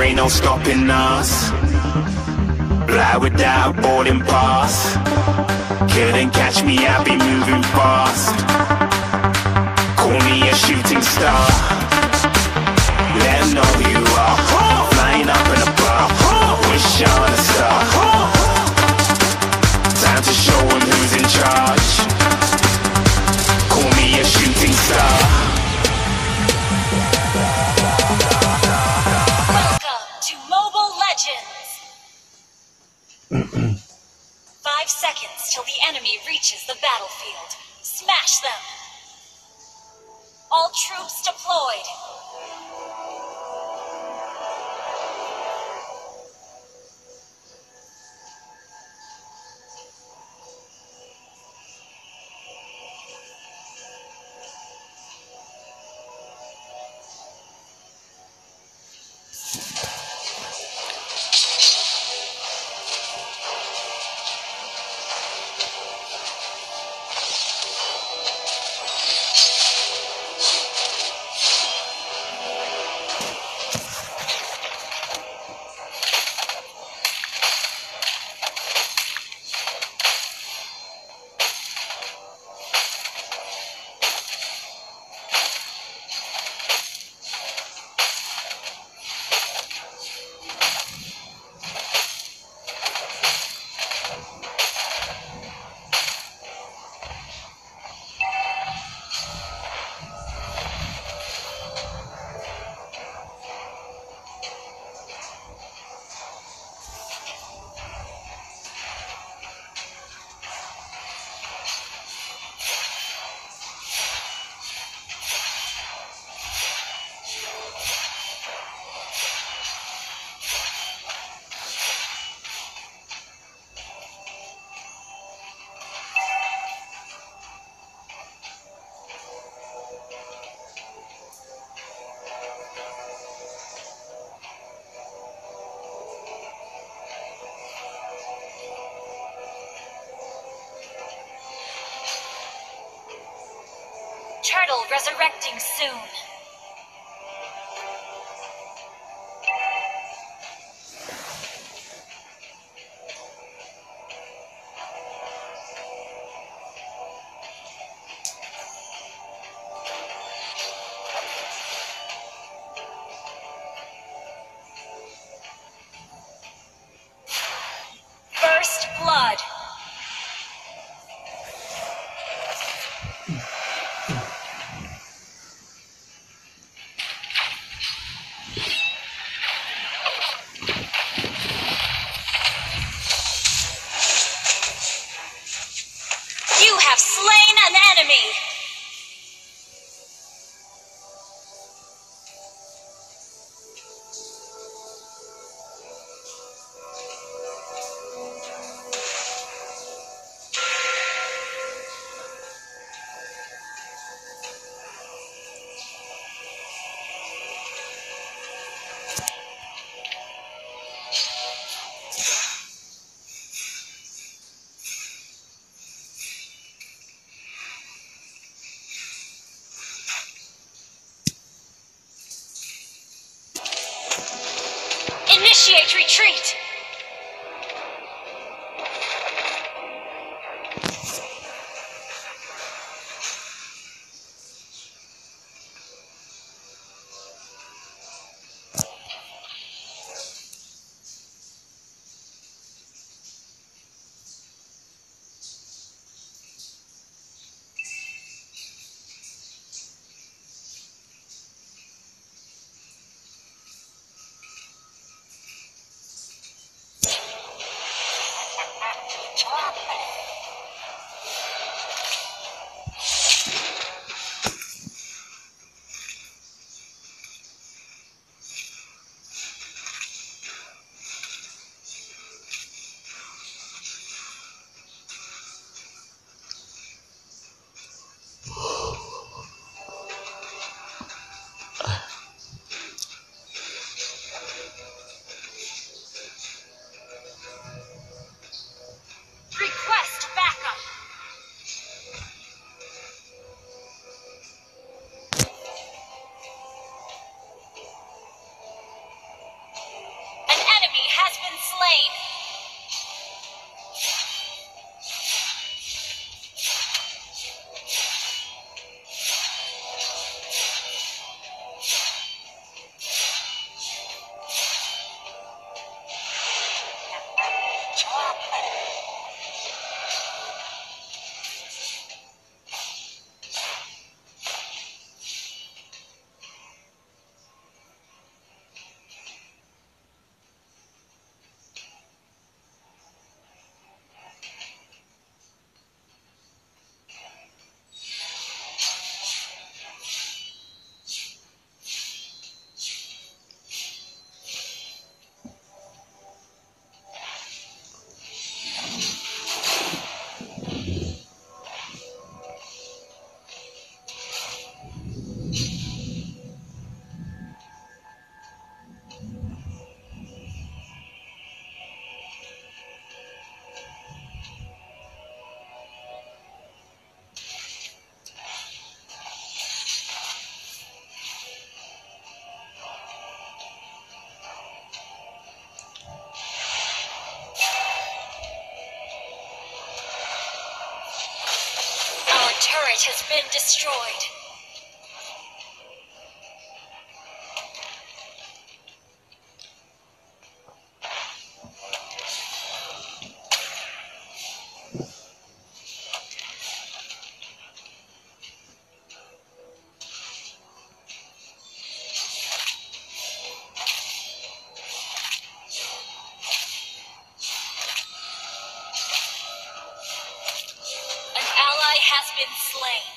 ain't no stopping us. Fly without boarding pass. Couldn't catch me, I'll be moving fast. Call me a shooting star. Let 'em know who you are. Flying up in a bar. Wish on a star. Time to show 'em who's in charge. Call me a shooting star. Welcome to Mobile Legends! 5 seconds till the enemy reaches the battlefield. Smash them! All troops deployed! Turtle resurrecting soon. First blood. You have slain an enemy! Initiate retreat! turret has been destroyed. Has been slain.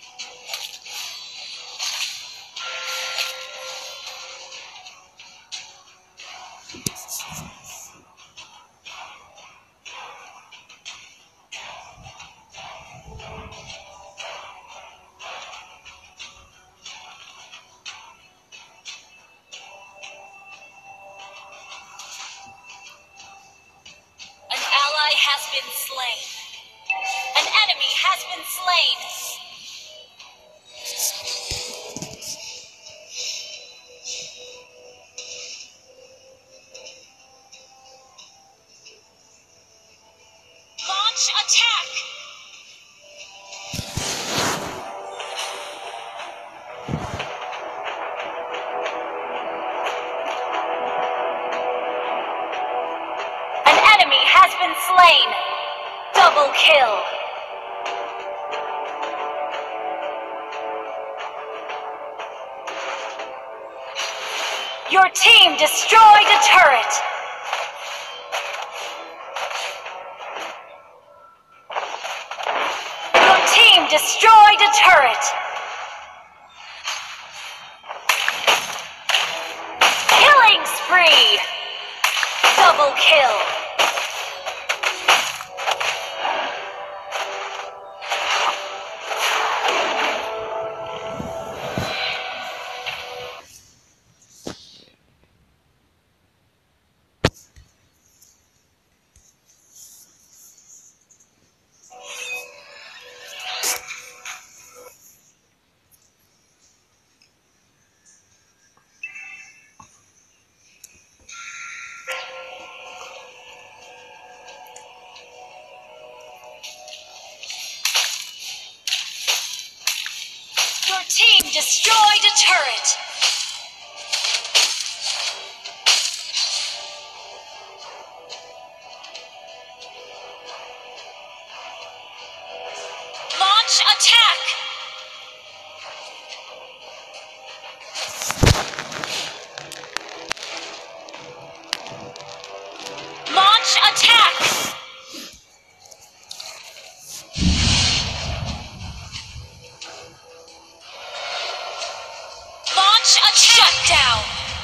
An ally has been slain. An enemy has been slain. Launch attack! An enemy has been slain. Double kill. Your team destroyed a turret! Your team destroyed a turret! Killing spree! Double kill! Your team destroyed a turret! Launch attack! Launch attack! Launch a shutdown!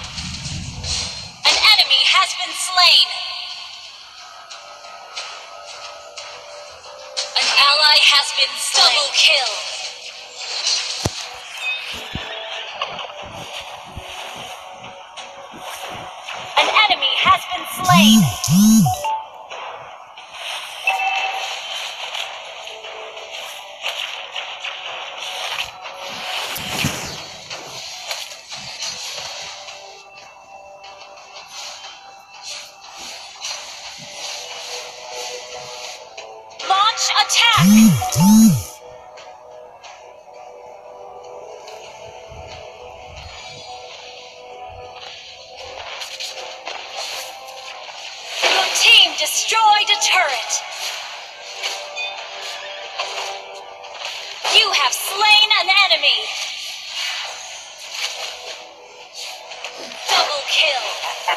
An enemy has been slain! An ally has been double kill! An enemy has been slain! Launch attack! Your team destroyed a turret! You have slain an enemy! Double kill!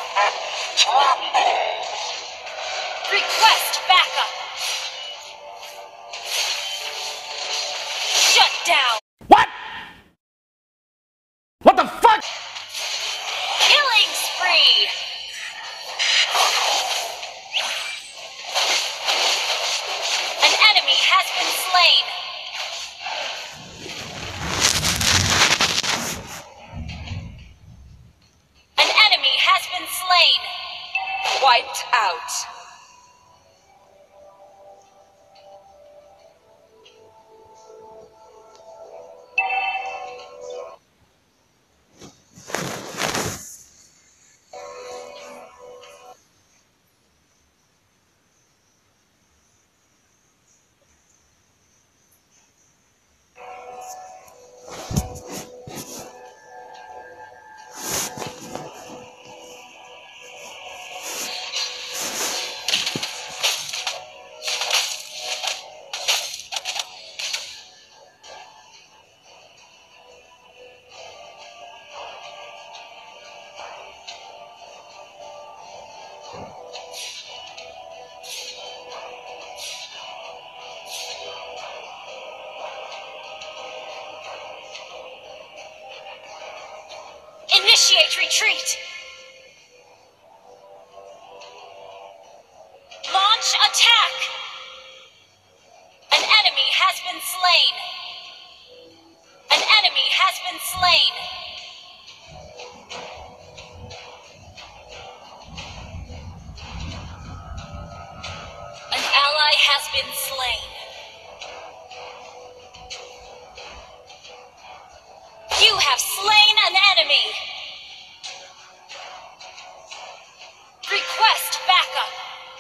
Request backup! Shut down! What? What the fuck? Killing spree! An enemy has been slain! An enemy has been slain! Wiped out! Initiate retreat. Launch attack. An enemy has been slain. An enemy has been slain. An ally has been slain. You have slain an enemy. Request backup.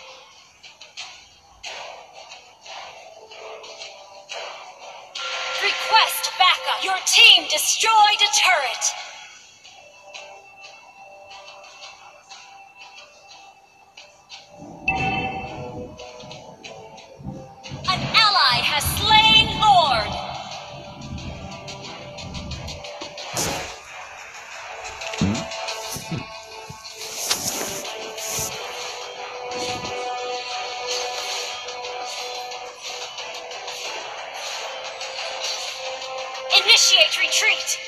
Request backup. Your team destroyed a turret. An ally has slain Lord. Initiate retreat.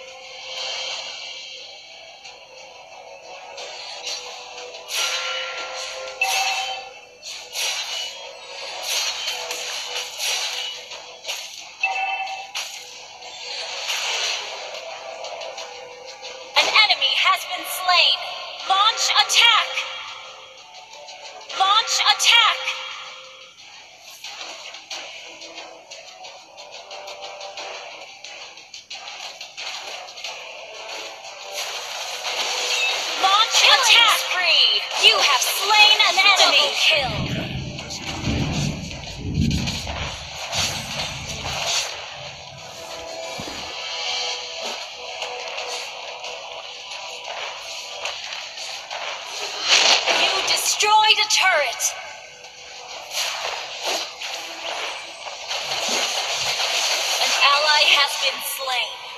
An enemy has been slain. Launch attack. Launch attack. Attack spree! You have slain an enemy! Kill! You destroyed a turret! An ally has been slain.